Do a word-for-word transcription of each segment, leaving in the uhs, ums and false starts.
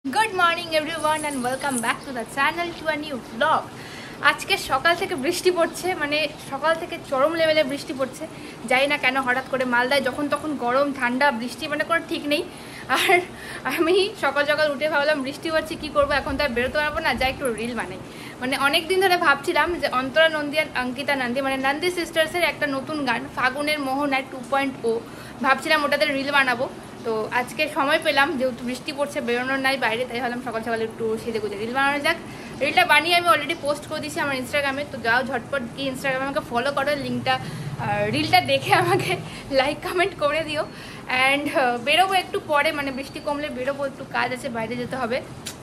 Good morning everyone and welcome back to the channel to a new vlog. আজকে সকাল থেকে বৃষ্টি পড়ছে, মানে সকাল থেকে চরম লেভেলে বৃষ্টি পড়ছে। যাই না কেন হঠাৎ করে মালদায় যখন তখন গরম ঠান্ডা বৃষ্টি মানে কোনো ঠিক নেই। আর আমি সকাল সকাল উঠে ভাবলাম বৃষ্টি পড়ছে কী করবো, এখন তো আর বেরোতে পারবো না, যাই একটু রিল বানাই। মানে অনেক দিন ধরে ভাবছিলাম যে অন্তরা নন্দী আর অঙ্কিতা নন্দী মানে নন্দী সিস্টার্সের একটা নতুন গান ফাগুনের মোহনায় টু পয়েন্ট ও ভাবছিলাম ওটাতে রিল বানাবো। তো আজকে সময় পেলাম, যেহেতু বৃষ্টি পড়ছে বেরোনোর নাই বাইরে, তাই ভাবলাম সকাল সকাল একটু সেজে গুজে রিল বানানো যাক। রিলটা বানিয়ে আমি অলরেডি পোস্ট করে দিয়েছি আমার ইনস্টাগ্রামে, তো যাও ঝটপট গিয়ে ইনস্টাগ্রামে আমাকে ফলো করো, লিঙ্কটা রিলটা দেখে আমাকে লাইক কমেন্ট করে দিও। অ্যান্ড বেরোবো একটু পরে, মানে বৃষ্টি কমলে বেরোবো, একটু কাজ আছে বাইরে যেতে হবে।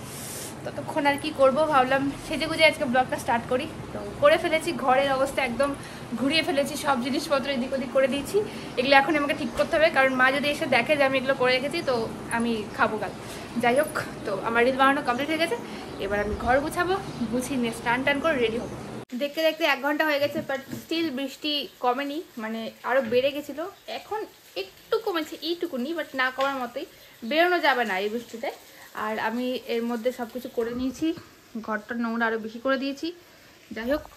ততক্ষণ আর কি করবো, ভাবলাম সেজে গুজে আজকে ব্লগটা স্টার্ট করি। তো করে ফেলেছি, ঘরের অবস্থা একদম ঘুরিয়ে ফেলেছি, সব জিনিসপত্র এদিক ওদিক করে দিয়েছি। এগুলো এখন আমাকে ঠিক করতে হবে, কারণ মা যদি এসে দেখে যে আমি এগুলো করে রেখেছি তো আমি খাবো গাল। যাই হোক, তো আমার রিল বানানো কমপ্লিট হয়ে গেছে, এবার আমি ঘর গুছাবো, গুছিয়ে নিয়ে স্টান টান করে রেডি হবো। দেখতে দেখতে এক ঘন্টা হয়ে গেছে, বাট স্টিল বৃষ্টি কমেনি, মানে আরও বেড়ে গেছিলো, এখন একটু কমেছে এইটুকুনি, বাট না কমার মতোই। বেরোনো যাবে না এই বৃষ্টিতে। আর আমি এর মধ্যে সব কিছু করে নিয়েছি, ঘরটা নোংরা আরও বেশি করে দিয়েছি। যাই হোক,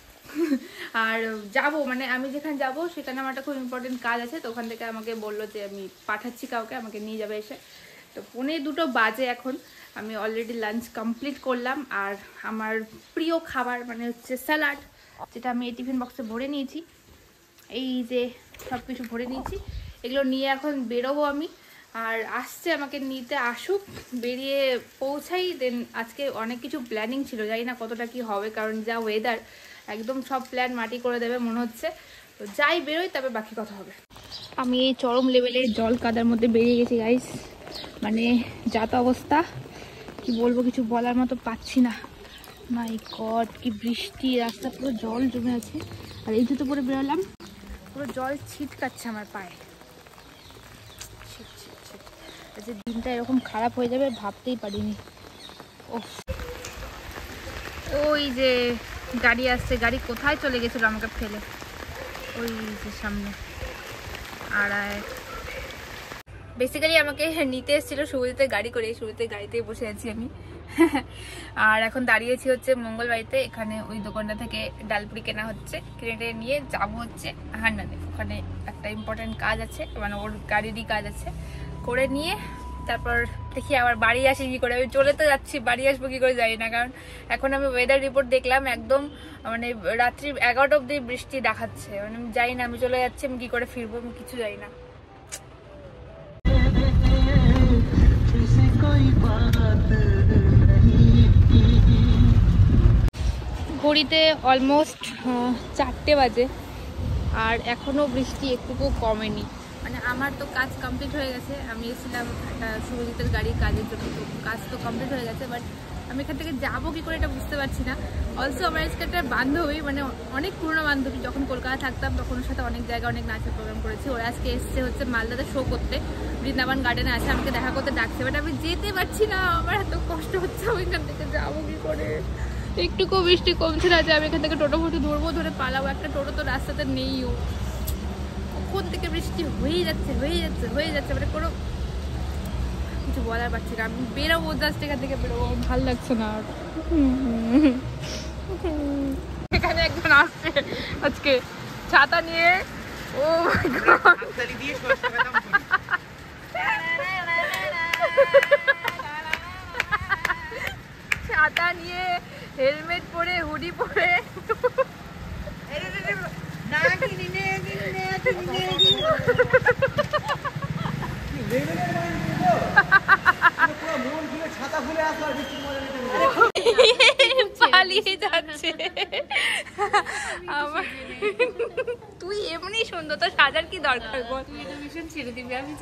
আর যাব মানে আমি যেখানে যাব সেখানে আমার একটা খুব ইম্পর্টেন্ট কাজ আছে, তো ওখান থেকে আমাকে বললো যে আমি পাঠাচ্ছি কাউকে, আমাকে নিয়ে যাবে এসে। তো পৌনে দুটো বাজে এখন, আমি অলরেডি লাঞ্চ কমপ্লিট করলাম। আর আমার প্রিয় খাবার মানে হচ্ছে স্যালাড, যেটা আমি এই টিফিন বক্সে ভরে নিয়েছি, এই যে সব কিছু ভরে নিয়েছি, এগুলো নিয়ে এখন বেরোবো আমি। আর আসছে আমাকে নিতে, আসুক, বেরিয়ে পৌঁছাই। দেন আজকে অনেক কিছু প্ল্যানিং ছিল, জানি না কতটা কি হবে, কারণ যা ওয়েদার একদম সব প্ল্যান মাটি করে দেবে মনে হচ্ছে। তো যাই বেরোই, তবে বাকি কথা হবে। আমি এই চরম লেভেলে জল কাদার মধ্যে বেরিয়ে গেছি গাইস, মানে যা তো অবস্থা, কি বলবো কিছু বলার মতো পাচ্ছি না। মাই গড, কি বৃষ্টি, রাস্তা পুরো জল জমে আছে। আর এই জুতো পরে বেরোলাম, পুরো জল ছিটকাচ্ছে আমার পায়ে। যে দিনটা এরকম খারাপ হয়ে যাবে ভাবতেই পারিনি। ও ওই যে গাড়ি আসছে, গাড়ি কোথায় চলে গেছিল আমাকে ফেলে, ওই যে সামনে। আর বেসিক্যালি আমাকে নিতে এসেছিল শুরুতে গাড়ি করে, শুরুতে গাড়িতে বসে আছি আমি। আর এখন দাঁড়িয়েছি হচ্ছে মঙ্গলবাড়িতে, এখানে ওই দোকানটা থেকে ডালপুরি কেনা হচ্ছে, কিনে নিয়ে যাবো হচ্ছে হান্নানে। ওখানে একটা ইম্পর্টেন্ট কাজ আছে, মানে ওর গাড়িরই কাজ আছে, করে নিয়ে তারপর দেখি আবার বাড়ি আসি কি করে। আমি চলে তো যাচ্ছি, বাড়ি আসবো কি করে জানি না, কারণ এখন আমি ওয়েদার রিপোর্ট দেখলাম একদম মানে রাত্রি এগারোটা অব্দি বৃষ্টি দেখাচ্ছে। মানে আমি জানি না আমি চলে যাচ্ছি, আমি কি করে ফিরবো আমি কিছু জানি না। ঘড়িতে অলমোস্ট চারটে বাজে, আর এখনো বৃষ্টি একটুকু কমেনি। মানে আমার তো কাজ কমপ্লিট হয়ে গেছে, আমি এসেছিলাম একটা শুভজিতের গাড়ির কাজের জন্য, তো কাজ তো কমপ্লিট হয়ে গেছে, বাট আমি এখান থেকে যাবো কি করে এটা বুঝতে পারছি না। অলসো আমার আজকে একটা বান্ধবী, মানে অনেক পুরনো বান্ধবী, যখন কলকাতা থাকতাম তখন ওর সাথে অনেক জায়গায় অনেক নাচের প্রোগ্রাম করেছি। ওরা আজকে এসছে হচ্ছে মালদাতে শো করতে, বৃন্দাবন গার্ডেনে আছে, আমাকে দেখা করতে ডাকছে, বাট আমি যেতে পারছি না, আমার এত কষ্ট হচ্ছে, আমি এখান থেকে যাবো কি করে। একটুকু বৃষ্টি কমছে না যে আমি এখান থেকে টোটো ফটো ধরবো, ধরে পালাবো, একটা টোটো তো রাস্তাতে নেইও। কোন থেকে বৃষ্টি হয়ে যাচ্ছে হয়ে যাচ্ছে হয়ে যাচ্ছে মানে কোনো কিছু বলার পারছি না। আমি বেরোবো, জাস্ট এখান থেকে বেরোবো, ভালো লাগছে না আর। এখানে একজন আসছে আজকে ছাতা নিয়ে, ও ছাতা নিয়ে, হেলমেট পরে, হুডি পরে, পালিয়ে যাচ্ছে। আমার তুই এমনি সুন্দর, তো সাজার কি দরকার বল, ছেড়ে দিবি আমি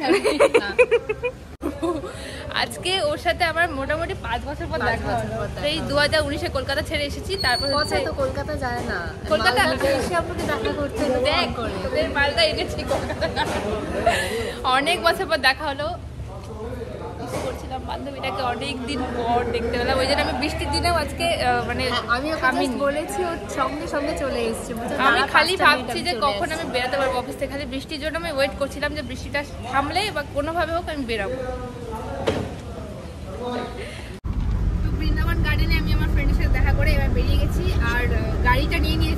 আজকে ওর সাথে আমার মোটামুটি পাঁচ বছর পর দেখা হলো। এই দু হাজার উনিশে কলকাতা ছেড়ে এসেছি, তারপর তো কলকাতা যায় না, কলকাতা এসে আপনাকে দেখা করতে দেখ তোদের মালদা এনেছি কলকাতা, অনেক বছর পর দেখা হলো। করছিলাম বান্ধবীটাকে অনেক দিন পর দেখতে পেলাম, ওই জন্য আমি বৃষ্টির দিনেও আজকে মানে আমি আমি বলেছি ওর সঙ্গে সঙ্গে চলে এসেছি। আমি খালি ভাবছি যে কখন আমি বেরোতে পারবো অফিস থেকে, খালি বৃষ্টির জন্য আমি ওয়েট করছিলাম যে বৃষ্টিটা থামলে বা কোনোভাবে হোক আমি বেরোবো।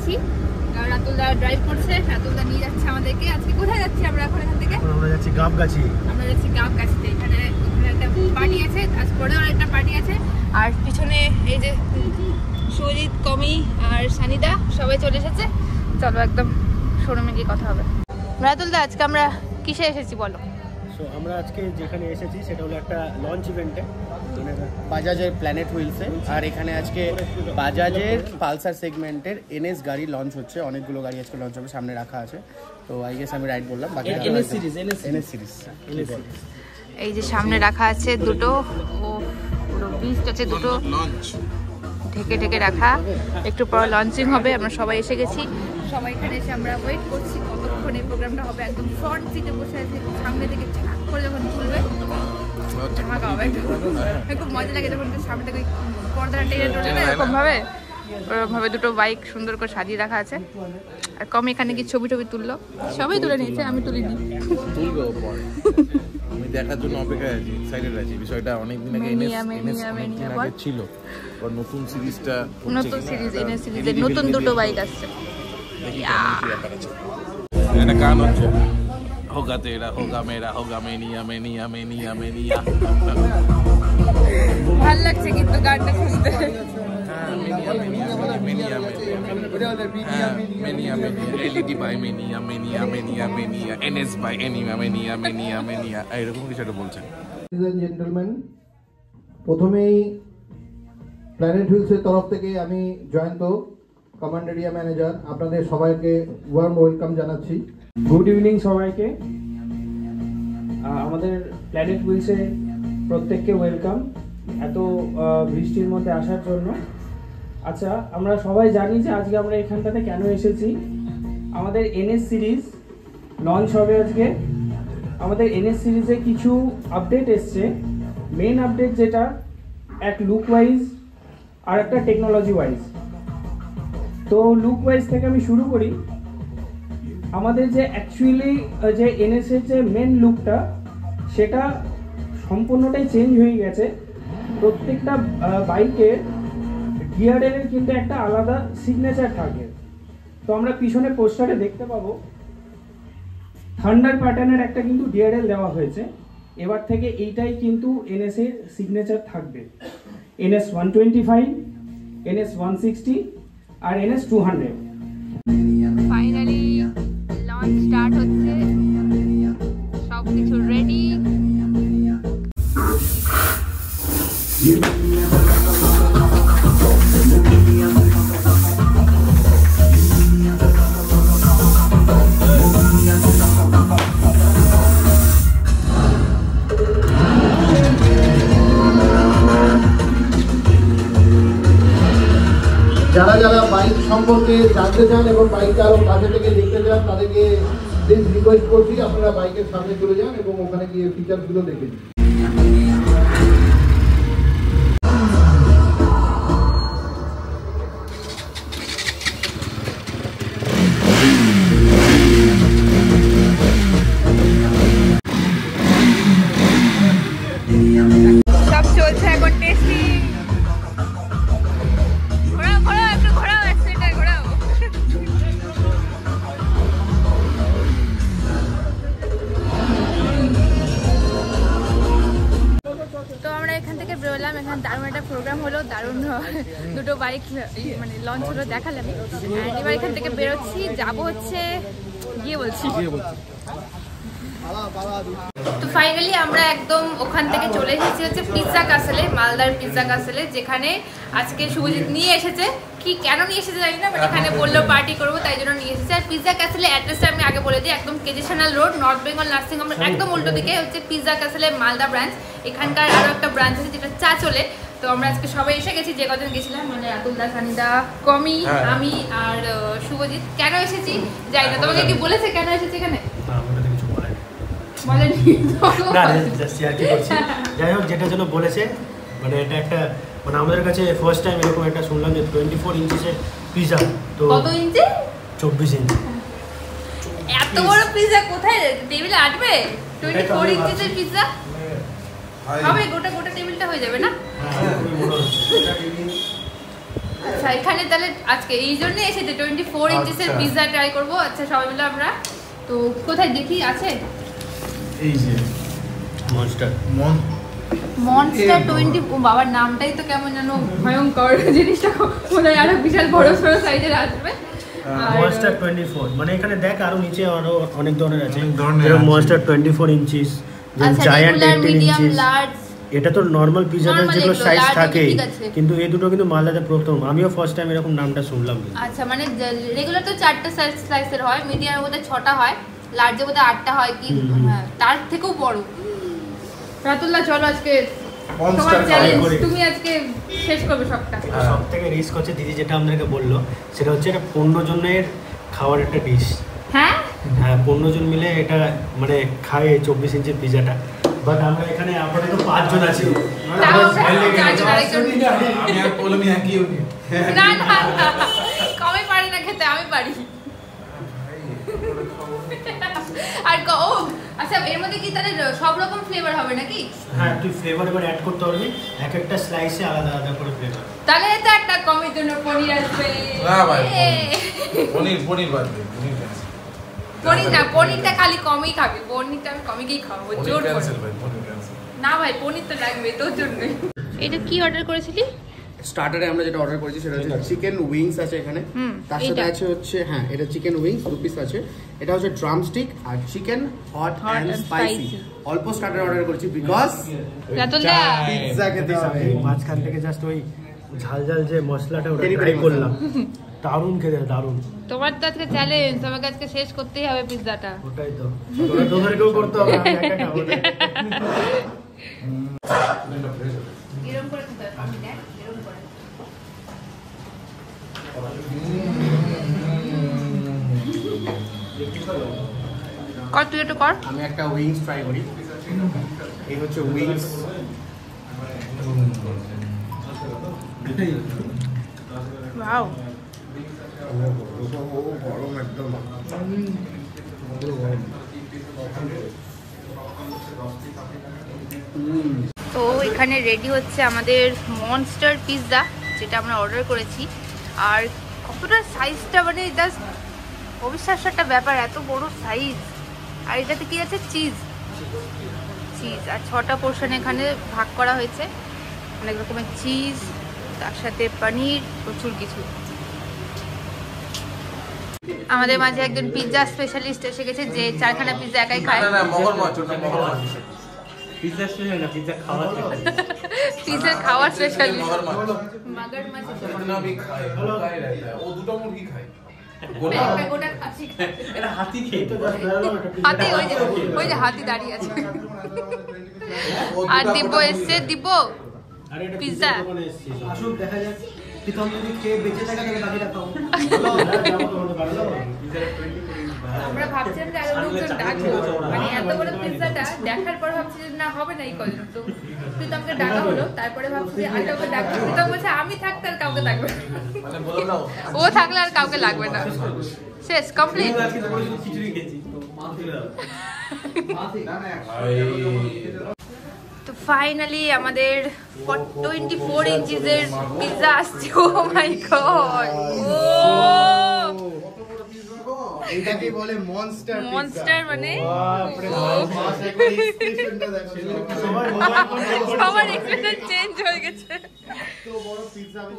গেছি, রাতুলদা ড্রাইভ করছে, রাতুলদা নিয়ে যাচ্ছে আমাদেরকে। আজকে কোথায় যাচ্ছি আমরা এখন এখান থেকে? আমরা যাচ্ছি গাবগাছি। আমরা যাচ্ছি গাবগাছিতে। এখানে এখানে একটা পার্টি আছে, আজ পরেও একটা পার্টি আছে। আর পিছনে এই যে সুজিত, কমি আর সানিদা সবাই চলে এসেছে। চলো একদম শোরুমে গিয়ে কথা হবে। রাতুলদা আজকে আমরা কিসে এসেছি বলো? সো আমরা আজকে যেখানে এসেছি সেটা হলো একটা লঞ্চ ইভেন্টে, বাজাজের প্ল্যানেট হুইলসে। আর এখানে আজকে বাজাজের পালসার সেগমেন্টের এনএস গাড়ি লঞ্চ হচ্ছে। অনেকগুলো গাড়ি আজকে লঞ্চ হবে, সামনে রাখা আছে। তো আই গেস আমি রাইট বললাম। বাকি এনএস সিরিজ, এনএস সিরিজ এই যে সামনে রাখা আছে দুটো, ও পুরো বিস্ট আছে দুটো ঢেকে ঢেকে রাখা। একটু পর লঞ্চিং হবে। আমরা সবাই এসে গেছি, সবাই এখানে এসে আমরা ওয়েট করছি কতক্ষণ এই প্রোগ্রামটা হবে। একদম ফ্রন্ট সিটে বসে আছে, সামনে থেকে চাক করে যখন খুলবে খুব মজা লাগে যখন সামনে থেকে পর্দাটা টেনে টোলে না এরকম ভাবে। ওরকম ভাবে দুটো বাইক সুন্দর করে সাজিয়ে রাখা আছে। আর কম এখানে কি ছবি টবি তুললো, সবাই তুলে নিয়েছে, আমি তুলিনি। তুলবো পরে, আমি দেখার জন্য অপেক্ষায় আছি, এক্সাইটেড আছি। বিষয়টা অনেকদিন আগে এনএস এনএস অনেকদিন আগে ছিল, আর নতুন সিরিজটা নতুন সিরিজ এনএস সিরিজের নতুন দুটো বাইক আসছে। একটা গান হচ্ছে, হোগা তেরা হোগা মেরা হোগা মেনিয়া মেনিয়া মেনিয়া মেনিয়া। ভাল লাগছে কিন্তু গানটা শুনতে। হ্যাঁ মেনিয়া মেনিয়া মেনিয়া মেনিয়া মেনিয়া মেনিয়া এলইডি বাই মেনিয়া মেনিয়া মেনিয়া মেনিয়া এনএস বাই এনিয়া মেনিয়া মেনিয়া মেনিয়া এরকম কিছু একটা বলছেন। Ladies and gentlemen, প্রথমেই প্ল্যানেট হুইলসের তরফ থেকে আমি জয়ন্ত, কমান্ড এরিয়া ম্যানেজার, আপনাদের সবাইকে ওয়ার্ম ওয়েলকাম জানাচ্ছি। গুড ইভিনিং সবাইকে। আমাদের প্ল্যানেট হুইলসে প্রত্যেককে ওয়েলকাম এত বৃষ্টির মধ্যে আসার জন্য। আচ্ছা, আমরা সবাই জানি যে আজকে আমরা এখানটাতে কেন এসেছি। আমাদের এনএস সিরিজ লঞ্চ হবে আজকে। আমাদের এনএস সিরিজে কিছু আপডেট এসছে। মেন আপডেট যেটা, এক লুক ওয়াইজ আর একটা টেকনোলজি ওয়াইজ। তো লুক ওয়াইজ থেকে আমি শুরু করি। আমাদের যে অ্যাকচুয়ালি যে এনএসের যে মেন লুকটা, সেটা সম্পূর্ণটাই চেঞ্জ হয়ে গেছে। প্রত্যেকটা বাইকের গিয়ারের কিন্তু একটা আলাদা সিগনেচার থাকে। তো আমরা পিছনে পোস্টারে দেখতে পাবো থান্ডার প্যাটার্নের একটা কিন্তু ডিআরএল দেওয়া হয়েছে। এবার থেকে এইটাই কিন্তু এনএস এর সিগনেচার থাকবে। NS one twenty five, NS one sixty আর NS two hundred. Finally launch start হচ্ছে, সব কিছু রেডি। যারা যারা বাইক সম্পর্কে জানতে চান এবং বাইকটা আরও কাছে থেকে দেখতে চান, তাদেরকে প্লিজ রিকোয়েস্ট করছি আপনারা বাইকের সামনে চলে যান এবং ওখানে গিয়ে ফিচারসগুলো দেখে নিন। সব চলছে এখন টেস্টিং। ঘোরাও ঘোরাও একটু ঘোরাও, অ্যাক্সিলেটার ঘোরাও। তো আমরা এখান থেকে বেরোলাম। এখানে দারুণ একটা প্রোগ্রাম হলো, দারুণ দুটো বাইক মানে লঞ্চ হলো, দেখালাম। এবার এখান থেকে বেরোচ্ছি, যাবো হচ্ছে গিয়ে বলছি। তো ফাইনালি আমরা একদম ওখান থেকে চলে এসেছি হচ্ছে পিৎজা ক্যাসেলে, মালদার পিৎজা ক্যাসেলে, যেখানে আজকে শুভজিৎ নিয়ে এসেছে। কি কেন নিয়ে এসেছে জানি না, বাট এখানে বললো পার্টি করবো তাই জন্য নিয়ে এসেছে। আর পিৎজা ক্যাসেলে অ্যাড্রেসটা আমি আগে বলে দিই, একদম কেজিসানাল রোড, নর্থ বেঙ্গল নার্সিং হোমের একদম উল্টো দিকে হচ্ছে পিৎজা ক্যাসেলে মালদা ব্রাঞ্চ। এখানকার আরও একটা ব্রাঞ্চ আছে যেটা চা চলে। তো আমরা আজকে সবাই এসে গেছি, যে কজন গেছিলাম, মানে রাতুলদা, সানিদা, কমি, আমি আর শুভজিৎ। কেন এসেছি জানি না, তোমাকে কি বলেছে কেন এসেছি এখানে? যাই হোক, যেটা জন্য বলেছে, মানে এটা একটা মানে আমাদের কাছে ফার্স্ট টাইম এরকম একটা শুনলাম যে টোয়েন্টি ফোর ইঞ্চিসের পিজা। তো কত ইঞ্চি? চব্বিশ ইঞ্চি। এত বড় পিজা কোথায় টেবিলে আটবে? টোয়েন্টি ফোর ইঞ্চিসের পিজা হবে, গোটা গোটা টেবিলটা হয়ে যাবে না? আচ্ছা এখানে তাহলে আজকে এই জন্য এসেছে টোয়েন্টি ফোর ইঞ্চিসের আচ্ছা। পিৎজা ট্রাই করবো। আচ্ছা সবাই মিলে আমরা তো কোথায় দেখি আছে এই যে মনস্টার মন মনস্টার টোয়েন্টি বাবার নামটাই তো কেমন যেন ভয়ঙ্কর জিনিসটা মনে হয় আরো বিশাল বড় সড়ো সাইজের আসবে। আর মনস্টার টোয়েন্টি ফোর মানে এখানে দেখ আরো নিচে আরো অনেক ধরনের আছে অনেক ধরনের যেরকম আছে। মনস্টার টোয়েন্টি ফোর ইঞ্চিস আচ্ছা giant regular eighteen medium inches. Large এটা তো নর্মাল পিজাদের Normal যেগুলো এগুলো, সাইজ large থাকে ঠিক আছে। কিন্তু এই দুটো কিন্তু মালদাতে প্রথম আমিও ফার্স্ট টাইম এরকম নামটা শুনলাম। আচ্ছা মানে রেগুলার তো চারটে সাইজ স্লাইসের হয়, মিডিয়ামের মধ্যে ছটা হয়, লার্জের মধ্যে আটটা হয় কি হ্যাঁ তার থেকেও বড়। রাতুল্লাহ চলো আজকে তোমার Monster চ্যালেঞ্জ, করি। তুমি আজকে শেষ করবে সবটা। সব থেকে রিস্ক হচ্ছে দিদি যেটা আমাদেরকে বললো সেটা হচ্ছে এটা পনেরো জনের খাওয়ার একটা ডিশ। হ্যাঁ হ্যাঁ পনেরো জন মিলে এটা মানে খায় চব্বিশ ইঞ্চির পিজাটা। বাট আমরা এখানে আপাতত পাঁচজন আছি। তাও আমরা চারজন আরেকজন আমি আর বললাম একই না না না, কমই পারি না খেতে, আমি পারি। আর ক- ও আচ্ছা এর মধ্যে কি তাহলে সব রকম ফ্লেভার হবে নাকি? হ্যাঁ তুই ফ্লেভার এবার অ্যাড করতে পারবি এক একটা স্লাইসে আলাদা আলাদা করে ফ্লেভার। তাহলে তো একটা কমের জন্য পনির আসবে। না ভাই, এ, পনির পনির বাদবে পনির ক্যান্সেল পনির না, পনিরটা খালি কমই খাবে, পনিরটা আমি কমই গিয়ে খাবো পনির জোর করে। ক্যান্সেল ভাই পনির ক্যান্সেল না ভাই পনির তো লাগবে তোর জন্যই। এটা কি অর্ডার করেছিলি? স্টার্টারে আমরা যেটা অর্ডার করেছি সেটা হচ্ছে চিকেন উইংস আছে এখানে, হুম, তার সাথে এইটা। আছে হচ্ছে হ্যাঁ এটা চিকেন উইংস দু পিস আছে, এটা হচ্ছে ড্রাম স্টিক আর chicken hot Hot and and spicy. spicy। অল্প স্টার্টার অর্ডার করেছি বিকজ রাতুলদা পিৎজা খেতে হবে। মাঝখান থেকে জাস্ট ওই ঝাল ঝাল যে মশলাটা ওটা Peri ট্রাই peri করলাম, দারুণ খেতে দারুণ। তোমার তো আজকে চ্যালেঞ্জ, তোমাকে আজকে শেষ করতেই হবে পিৎজাটা। ওটাই তো তোরা তোদেরকেও করতে হবে, আমি একা খাবো না। এরকম করে খেতে হবে, আমি দেখ, এরকম করে। কর তুই একটু কর। আমি একটা উইংস ট্রাই করি, এই হচ্ছে উইংস। ওয়াও গরম একদম। তো এখানে রেডি হচ্ছে আমাদের মনস্টার পিৎজা যেটা আমরা অর্ডার করেছি। আর কতটা সাইজটা মানে জাস্ট অবিশ্বাস্য একটা ব্যাপার, এত বড় সাইজ। আর এটাতে কি আছে চিজ, চিজ আর ছটা পোর্শন এখানে ভাগ করা হয়েছে, অনেক রকমের চিজ, তার সাথে পনির, প্রচুর কিছু। আমাদের মাঝে একজন পিৎজা স্পেশালিস্ট এসে গেছে যে চারখানা পিৎজা একাই খায়। না না মগর মাছ ওটা মগর মাছ পিৎজা স্পেশাল না, পিৎজা খাওয়া পিৎজা খাওয়ার স্পেশালিস্ট মগর মাছ মাগার মাছ। इतना भी खाए वो खाए रहता है वो দুটো মুরগি খায় একটা গোটা খাসি খায়। এটা হাতি খেয়ে তো হাতি ওই যে ওই যে হাতি দাঁড়িয়ে আছে। আর দিব্য এসছে, দিব্য আরে এটা পিৎজা। পিৎজা দোকানে এসেছিস আসুন দেখা যাক প্রীতম যদি খেয়ে বেঁচে থাকে তাহলে বাকিটা খাও। আমরা ভাবছিলাম যে আরো লোকজন ডাকবো, মানে এত বড় পিৎজাটা দেখার পর ভাবছি যে না হবে না এই কজন, তো প্রীতমকে ডাকা হলো। তারপরে ভাবছি যে আর কাউকে ডাকবো, প্রীতম বলছে আমি থাকতে আর কাউকে ডাকবে না। মানে বললাম না ও থাকলে আর কাউকে লাগবে না, শেষ কমপ্লিট। তো ফাইনালি আমাদের টোয়েন্টি ফোর ইঞ্চিসের পিৎজা আসছে। ও মাই গড, ও এটাকে বলে মনস্টার মনস্টার মানে বাপরে বাপ, মাছ একবার এক্সপ্রেশনটা দেখো। সবার এক্সপ্রেশন চেঞ্জ হয়ে গেছে। এত বড় পিৎজা আমি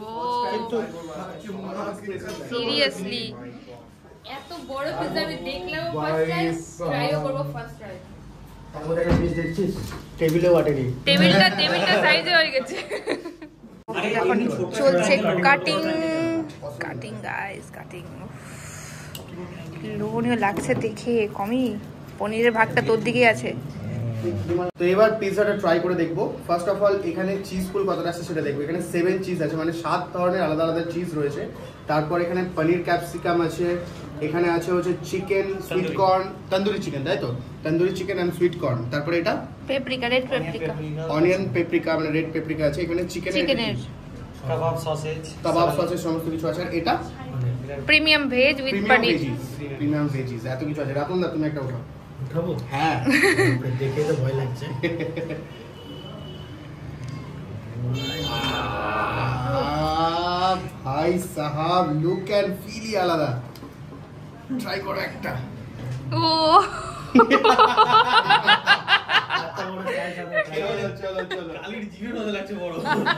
সিরিয়াসলি এত বড় পিৎজা আমি দেখলাম ফার্স্ট টাইম, ট্রাইও করব ফার্স্ট টাইম। আমাদের একটা পিস দেখছিস টেবিলেও আটেনি। টেবিলটা টেবিলটা সাইজে হয়ে গেছে। এখন চলছে কাটিং কাটিং গাইস কাটিং। লোভনীয় লাগছে দেখে, কমই পনিরের ভাগটা তোর দিকেই আছে। তো এবার পিৎজাটা ট্রাই করে দেখবো। ফার্স্ট অফ অল এখানে চিজ ফুল কতটা আছে সেটা দেখবো। এখানে সেভেন চিজ আছে, মানে সাত ধরনের আলাদা আলাদা চিজ রয়েছে। তারপর এখানে পনির ক্যাপসিকাম আছে, এখানে আছে হচ্ছে chicken sweet corn, tandoori chicken, তাই তো tandoori chicken and sweet corn. তারপরে এটা paprika, red paprika, onion paprika মানে রেড পেপরিকা আছে। এখানে চিকেন চিকেনের কাবাব সসেজ কাবাব সসের সমস্ত কিছু আছে। আর এটা premium veg with premium paneer. Veggies, premium veggies এত কিছু আছে। রাতুন দা তুমি একটা উঠাও। উঠাবো? হ্যাঁ দেখে তো ভয় লাগছে। আহ, ভাই ভাই সাহাব লুক এন্ড ফিলই আলাদা। ট্রাই করো একটা। ও চলো চলো চলো কালির জিভের মতো লাগছে বড়।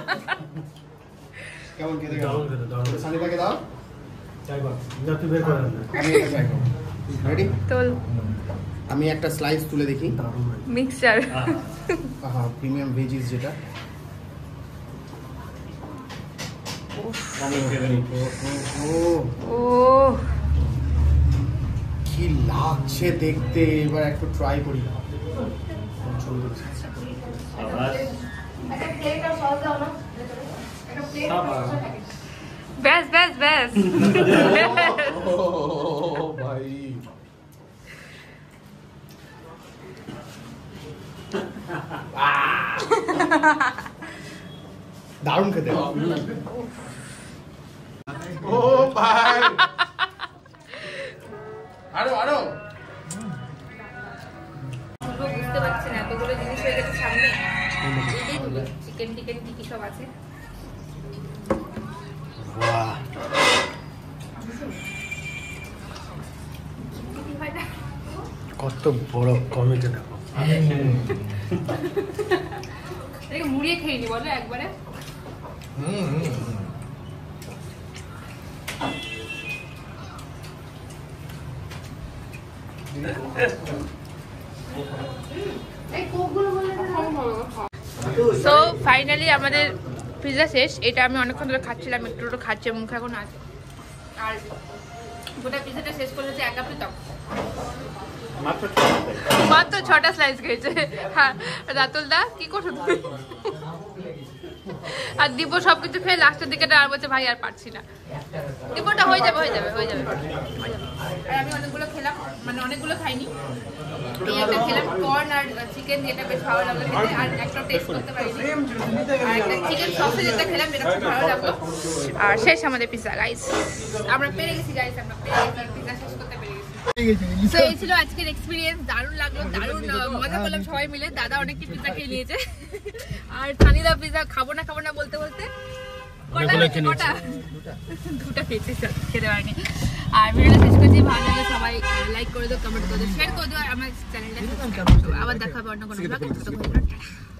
কেমন খেতে দারুণ খেতে, দারুণ। সানিটাকে দাও। ট্রাই কর, না তুই বের করে না। আমি এটা ট্রাই করব। রেডি? তোল আমি একটা স্লাইস তুলে দেখি। মিক্সচার। আহা প্রিমিয়াম ভেজিস যেটা। ও ও কি লাগছে দেখতে, এবার একটু ট্রাই করি। ব্যাস ব্যাস ব্যাস। ভাই দারুণ খেতে। ও ভাই আরো আরো বুঝতে পারছি না এতগুলো জিনিস হয়ে গেছে সামনে। চিকেন টিকেন কি কি সব আছে। বাহ, কত বড় কমিটি দেখো। এটাকে মুড়িয়ে খেয়ে নি বলো একবারে। সো ফাইনালি আমাদের পিৎজা শেষ। এটা আমি অনেকক্ষণ ধরে খাচ্ছিলাম, একটু একটু খাচ্ছি, মুখ এখন আছে। আর গোটা পিৎজাটা শেষ করলে যে একা পেতাম মাত্র ছটা স্লাইস খেয়েছে। হ্যাঁ রাতুল দা কি করছো তুমি? আর দীপ সবকিছু খেয়ে লাস্টের দিকে আর বলছে ভাই আর পারছি না। দীপটা হয়ে যাবে হয়ে যাবে হয়ে যাবে আর আমি অনেকগুলো খেলাম, মানে অনেকগুলো খাইনি। এই একটা খেলাম কর্ন আর চিকেন, যেটা বেশ ভালো লাগলো খেতে, আর একটা টেস্ট করতে পারিনি। আর একটা চিকেন সসে যেটা খেলাম যেটা খুব ভালো লাগলো। আর শেষ আমাদের পিৎজা গাইস, আমরা পেরে গেছি গাইস, আমরা পেরে গেছি, পিৎজা শেষ করতে পেরে গেছি। তো এই ছিল আজকের এক্সপিরিয়েন্স, দারুণ লাগলো, দারুণ মজা করলাম সবাই মিলে। দাদা অনেকটি পিৎজা খেয়ে নিয়েছে, আর সানিদা পিৎজা খাবো না খাবো না বলতে বলতে কটা দুটা খেয়েছে, খেতে পারিনি। আর ভিডিওটা শেষ করছি, ভালো লাগলে সবাই লাইক করে দিও, কমেন্ট করে দিও, শেয়ার করে দিও, আর আমার চ্যানেলটা সাবস্ক্রাইব করো। আবার দেখা হবে অন্য কোনো ব্লগে।